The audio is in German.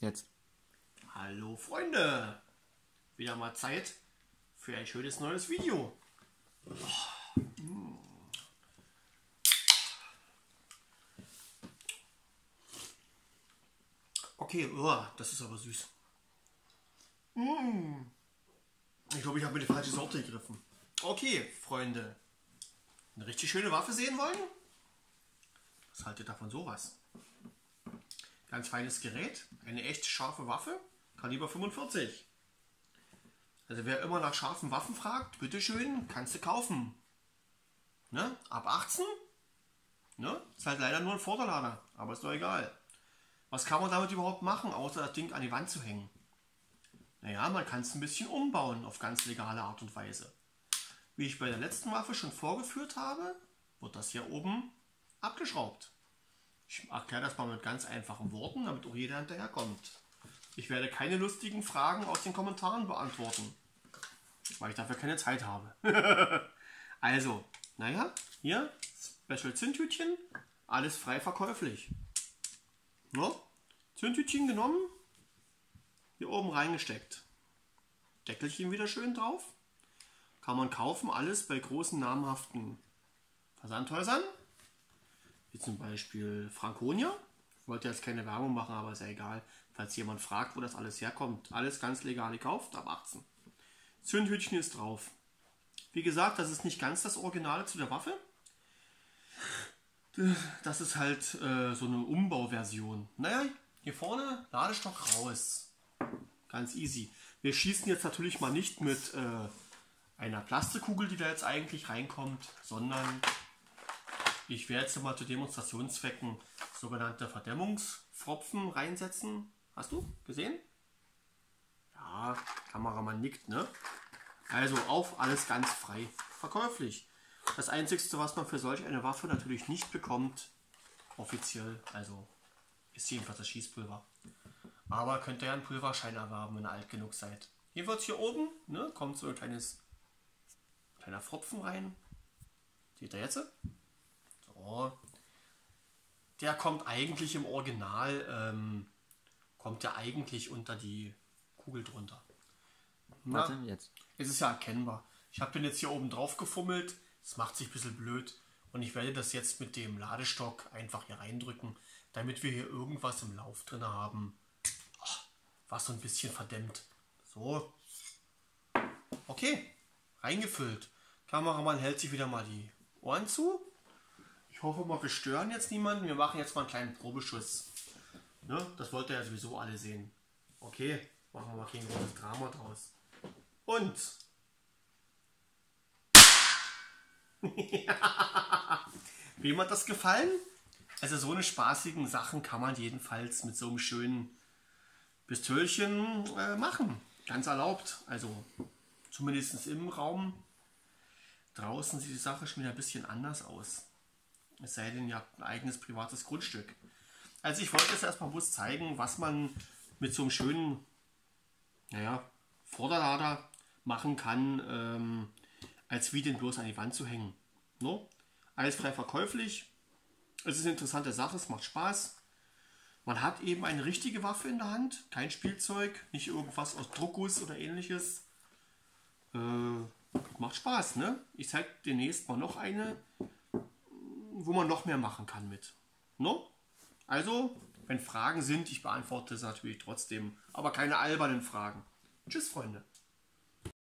Jetzt. Hallo Freunde, wieder mal Zeit für ein schönes neues Video. Okay, das ist aber süß. Ich glaube, ich habe mir die falsche Sorte gegriffen. Okay, Freunde, eine richtig schöne Waffe sehen wollen? Was haltet ihr davon sowas? Ganz feines Gerät, eine echt scharfe Waffe, Kaliber 45. Also wer immer nach scharfen Waffen fragt, bitteschön, kannst du kaufen. Ne? Ab 18? Ne? Ist halt leider nur ein Vorderlader, aber ist doch egal. Was kann man damit überhaupt machen, außer das Ding an die Wand zu hängen? Naja, man kann es ein bisschen umbauen auf ganz legale Art und Weise. Wie ich bei der letzten Waffe schon vorgeführt habe, wird das hier oben abgeschraubt. Ich erkläre das mal mit ganz einfachen Worten, damit auch jeder hinterherkommt. Ich werde keine lustigen Fragen aus den Kommentaren beantworten, weil ich dafür keine Zeit habe. Also, naja, hier, Special Zündhütchen, alles frei verkäuflich. No? Zündhütchen genommen, hier oben reingesteckt. Deckelchen wieder schön drauf. Kann man kaufen, alles bei großen namhaften Versandhäusern. Wie zum Beispiel Franconia. Ich wollte jetzt keine Werbung machen, aber ist ja egal. Falls jemand fragt, wo das alles herkommt. Alles ganz legal gekauft, ab 18. Zündhütchen ist drauf. Wie gesagt, das ist nicht ganz das Originale zu der Waffe. Das ist halt so eine Umbauversion. Naja, hier vorne Ladestock raus. Ganz easy. Wir schießen jetzt natürlich mal nicht mit einer Plastikkugel, die da jetzt eigentlich reinkommt, sondern ich werde jetzt mal zu Demonstrationszwecken sogenannte Verdämmungspfropfen reinsetzen. Hast du gesehen? Ja, Kameramann nickt, ne? Also auf, alles ganz frei verkäuflich. Das Einzige, was man für solch eine Waffe natürlich nicht bekommt, offiziell, also ist jedenfalls das Schießpulver. Aber könnt ihr ja einen Pulverschein erwerben, wenn ihr alt genug seid. Hier wird hier oben, ne, kommt so ein kleiner Pfropfen rein. Seht ihr jetzt? So. Der kommt eigentlich im Original, kommt der eigentlich unter die Kugel drunter. Na, Warte, jetzt. es ist ja erkennbar. Ich habe den jetzt hier oben drauf gefummelt. Das macht sich ein bisschen blöd. Und ich werde das jetzt mit dem Ladestock einfach hier reindrücken, damit wir hier irgendwas im Lauf drin haben, was so ein bisschen verdämmt. So. Okay. Reingefüllt. Kameramann hält sich wieder mal die Ohren zu. Ich hoffe mal, wir stören jetzt niemanden. Wir machen jetzt mal einen kleinen Probeschuss. Ne? Das wollt ihr ja sowieso alle sehen. Okay. Machen wir mal kein großes Drama draus. Und. Wem hat das gefallen? Also so eine spaßigen Sachen kann man jedenfalls mit so einem schönen Pistölchen machen. Ganz erlaubt. Also zumindest im Raum. Draußen sieht die Sache schon wieder ein bisschen anders aus. Es sei denn, ihr habt ein eigenes privates Grundstück. Also ich wollte jetzt erstmal bloß zeigen, was man mit so einem schönen, naja, Vorderlader machen kann, als wie den bloß an die Wand zu hängen. No? Alles frei verkäuflich. Es ist eine interessante Sache, es macht Spaß. Man hat eben eine richtige Waffe in der Hand, kein Spielzeug, nicht irgendwas aus Druckguss oder ähnliches. Macht Spaß, ne? Ich zeige demnächst mal noch eine, wo man noch mehr machen kann mit. No? Also, wenn Fragen sind, ich beantworte es natürlich trotzdem, aber keine albernen Fragen. Tschüss, Freunde.